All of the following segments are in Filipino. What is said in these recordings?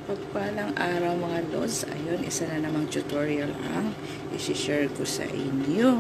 Mapagpalang araw mga lods. Ayun, isa na namang tutorial ang isi-share ko sa inyo.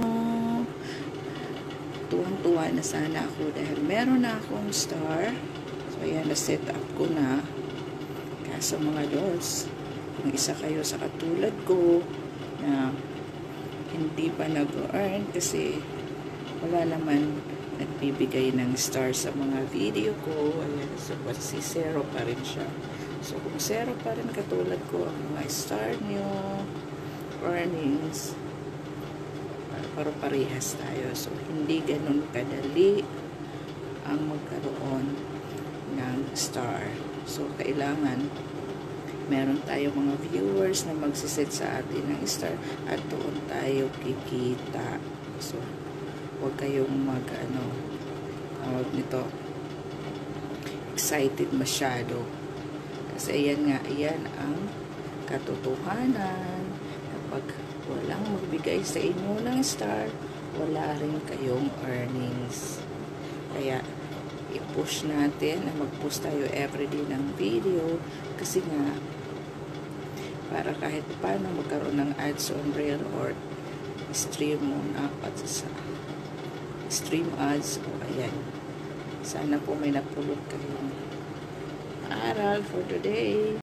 Tuwang-tuwa na sana ako dahil meron na akong star. So ayan, na-set up ko na. Kaso mga lods, kung isa kayo sa katulad ko na hindi pa nag-earn kasi wala naman nagbibigay ng star sa mga video ko. Ayan, so si zero pa rin siya. So kung zero pa rin katulad ko ang mga star nyo, earnings, para parehas tayo. So hindi ganun kadali ang magkaroon ng star. So kailangan meron tayo mga viewers na magsiset sa atin ng star at doon tayo kikita. So huwag kayong tawag nito, excited masyado. Kasi ayan nga, ayan ang katotohanan. Kapag walang magbigay sa inyo ng star, wala rin kayong earnings. Kaya, i-push natin na mag-post tayo everyday ng video. Kasi nga, para kahit paano magkaroon ng ads on reel or stream mo na sa stream ads. O ayan. Sana po may napulot kayong aral for today.